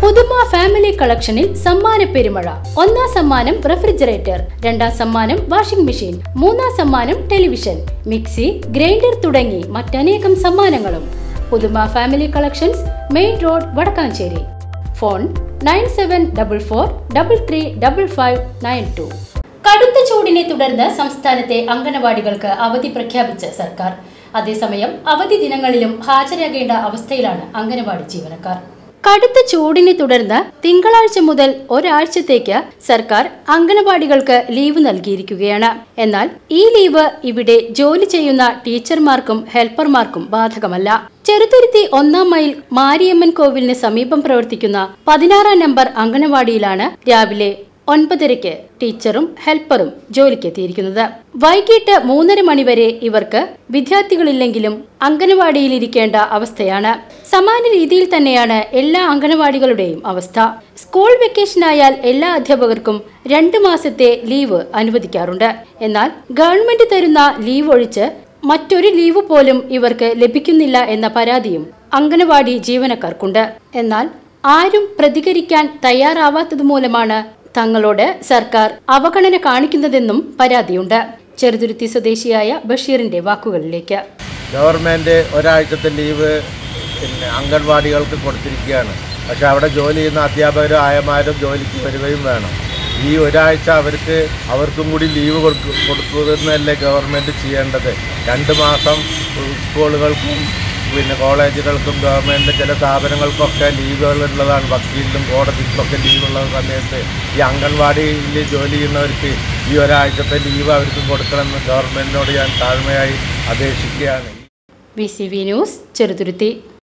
പുതുമ ഫാമിലി കളക്ഷനിൽ സമ്മാന പെരുമഴ. ഒന്നാം സമ്മാനം റെഫ്രിജറേറ്റർ, രണ്ടാം സമ്മാനം വാഷിംഗ് മെഷീൻ, മൂന്നാം സമ്മാനം ടെലിവിഷൻ, മിക്സി, ഗ്രൈൻഡർ തുടങ്ങി മറ്റനേകം സമ്മാനങ്ങളും. Puthuma family collections, main road, Vadakkanchery. Phone 9744335592. കടുത്ത ചൂടിനെ തുടർന്ന് സംസ്ഥാനത്തെ അംഗനവാടികൾക്ക് അവധി പ്രഖ്യാപിച്ച സർക്കാർ. അതേസമയം അവധി ദിനങ്ങളിലും ഹാജരാകേണ്ട അവസ്ഥയിലാണ് അംഗനവാടി ജീവനക്കാർ. കടുത്ത ചൂടിനെ തുടർന്ന് തിങ്കളാഴ്ച മുതൽ ഒരാഴ്ചത്തേക്ക് സർക്കാർ അംഗനവാടികൾക്ക് ലീവ് നൽകിയിരിക്കുകയാണ്. എന്നാൽ ഈ ലീവ് ഇവിടെ ജോലി ചെയ്യുന്ന ടീച്ചർമാർക്കും ഹെൽപ്പർമാർക്കും ബാധകമല്ല. ചെറുതുരുത്തി 1 മൈൽ മാരിയമ്മൻ കോവിലിന് സമീപം പ്രവർത്തിക്കുന്ന 16 നമ്പർ അംഗനവാടിയിലാണ് രാവിലെ 9:30 ടീച്ചറും ഹെൽപ്പറും ജോലിക്കെത്തിയിരിക്കുന്നത്. വൈകിട്ട് 3:30 മണിവരെ ഇവർക്ക് വിദ്യാർത്ഥികളില്ലെങ്കിലും അംഗനവാടിയിൽ ഇരിക്കേണ്ട അവസ്ഥയാണ്. സമാന രീതിയിൽ തന്നെയാണ് എല്ലാ അംഗനവാടികളുടെയും അവസ്ഥ. സ്കൂൾ വെക്കേഷനായാൽ എല്ലാ അധ്യാപകർക്കും 2 മാസത്തെ ലീവ് അനുവദിക്കാറുണ്ട്. എന്നാൽ ഗവൺമെന്റ് തരുന്ന ലീവ് ഒഴിച്ച് മറ്റൊരു ലീവ് പോലും ഇവർക്ക് ലഭിക്കുന്നില്ല എന്ന പരാതിയും അംഗനവാടി ജീവനക്കാർക്കുണ്ട്. എന്നാൽ ആരും പ്രതികരിക്കാൻ തയ്യാറാവാത്തതുമൂലമാണ് തങ്ങളോട് സർക്കാർ അവഗണന കാണിക്കുന്നതെന്നും പരാതിയുണ്ട്. ചെറുതുരുത്തി സ്വദേശിയായ ബഷീറിന്റെ വാക്കുകളിലേക്ക്. ഗവൺമെന്റ് ഒരാഴ്ചത്തെ ലീവ് അംഗൻവാടികൾക്ക് കൊടുത്തിരിക്കുകയാണ്. പക്ഷെ അവിടെ ജോലി ചെയ്യുന്ന അധ്യാപകരും ആയമാരും ജോലിക്ക് വരികയും വേണം. ഈ ഒരാഴ്ച അവർക്കും കൂടി ലീവ് കൊടുക്കുന്നതല്ലേ ഗവൺമെന്റ് ചെയ്യേണ്ടത്. 2 മാസം സ്കൂളുകൾക്കും കോളേജുകൾക്കും ഗവൺമെൻറ് ചില സ്ഥാപനങ്ങൾക്കൊക്കെ ലീവുകളുള്ളതാണ്. വക്കീലിനും കോടതിക്കൊക്കെ ലീവുള്ള സമയത്ത് ഈ അംഗൻവാടിയിൽ ജോലി ചെയ്യുന്നവർക്ക് ഈ ഒരാഴ്ചത്തെ ലീവ് അവർക്ക് കൊടുക്കണമെന്ന് ഗവൺമെൻറ്റിനോട് ഞാൻ താഴ്മയായി അപേക്ഷിക്കുകയാണ്. VCV news, Cheruthuruthy.